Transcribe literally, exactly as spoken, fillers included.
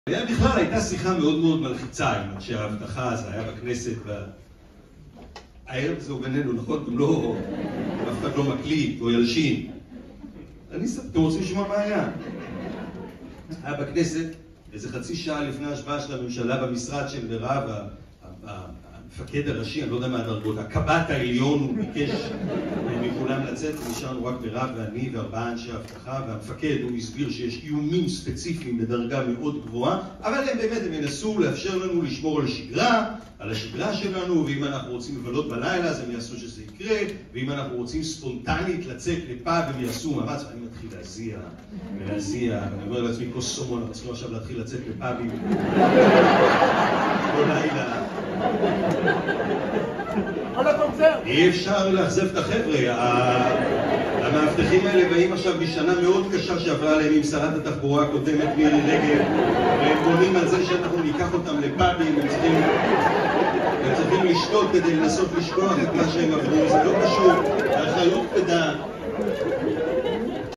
בכלל הייתה שיחה מאוד מאוד מלחיצה עם אנשי האבטחה, זה היה בכנסת, והערב זה הוא בינינו, נכון? גם לא, אף אחד לא מקליט או ילשין. אני אספר, אתם רוצים לשמוע מה היה? היה בכנסת, איזה חצי שעה לפני ההשבעה של הממשלה במשרד של מירב, המפקד הראשי, אני לא יודע מה הדרגות, הקב"ט העליון, הוא ביקש מכולם לצאת, ונשארנו רק מירב ואני וארבעה אנשי האבטחה, והמפקד הוא הסביר שיש איומים ספציפיים בדרגה מאוד גבוהה, אבל הם באמת הם ינסו לאפשר לנו לשמור על שגרה, על השגרה שלנו, ואם אנחנו רוצים לבלות בלילה אז הם יעשו שזה יקרה, ואם אנחנו רוצים ספונטנית לצאת לפאב הם יעשו מאמץ, ואני מתחיל להזיע ולהזיע, ואני אומר לעצמי כוס סומון, אנחנו צריכים עכשיו להתחיל לצאת לפאבים כל לילה. אי אפשר לאכזב את החבר'ה, המאבטחים האלה באים עכשיו משנה מאוד קשה שעברה עליהם עם שרת התחבורה הקודמת מירי רגב, והם בונים על זה שאנחנו ניקח אותם לפאבים, הם צריכים, הם צריכים לשתות כדי לנסות לשכוח את מה שהם עברו, זה לא פשוט, האחריות כבדה.